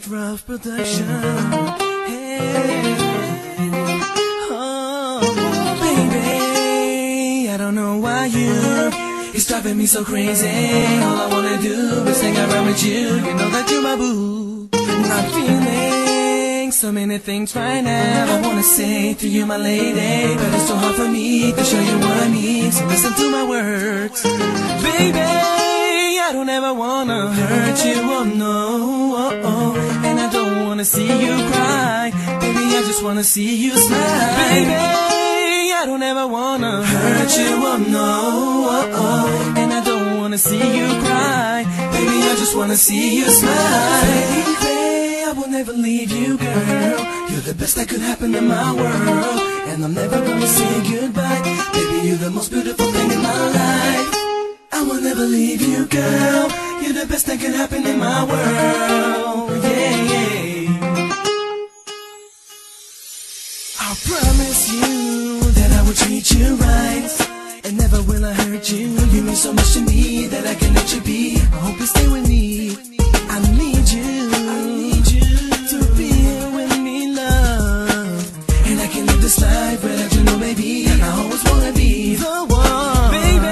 rough production. Hey, oh, baby, I don't know why it's driving me so crazy. All I wanna do is hang around with you. You know that you're my boo. I'm feeling so many things right now. I wanna say to you, my lady, but it's so hard for me to show you what I mean. So listen to my words, baby. I don't ever wanna hurt you, oh no, oh, oh. And I don't wanna see you cry, baby, I just wanna see you smile. Baby, I don't ever wanna hurt you, oh no, oh, oh. And I don't wanna see you cry, baby, I just wanna see you smile. Baby, I will never leave you, girl. You're the best that could happen in my world. And I'm never gonna say goodbye, baby, you're the most beautiful thing in my life. I will never leave you, girl. You're the best that can happen in my world. Yeah, yeah. I promise you that I will treat you right, and never will I hurt you. You mean so much to me that I can let you be. I hope you stay with me. I need you to be here with me, love. And I can live this life without you, no baby. And I always wanna be the one, baby.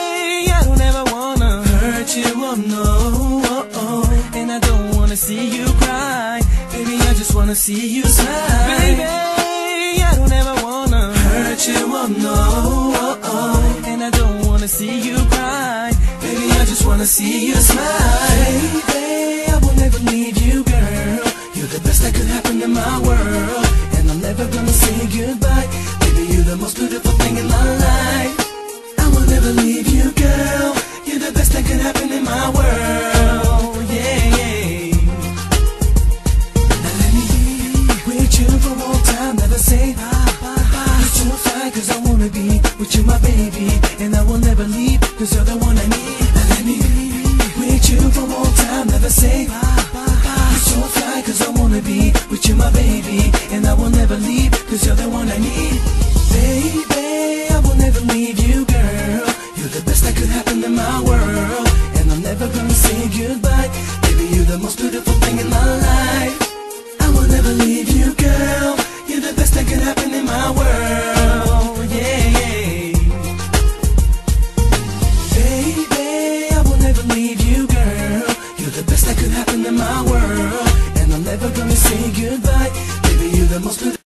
You, oh no, oh, oh. And I don't wanna see you cry, baby, I just wanna see you smile. Baby, I don't ever wanna hurt you, oh no, oh, oh. And I don't wanna see you cry, baby, I just wanna see you smile. Baby, I will never leave you, girl. You're the best that could happen in my world. And I'm never gonna say goodbye, baby, you're the most beautiful thing in my life. I will never leave you, girl. You're the best that can happen in my world, yeah, yeah. Now let me be with you for all time, never say bye, bye, bye. You're too fly, cause I wanna be with you, my baby. And I will never leave, cause you're the one I need. Now let me be with you for all time, never say bye, bye, bye. You're too fly, cause I wanna be with you, my baby. And I will never leave, cause you're the one I need. Baby,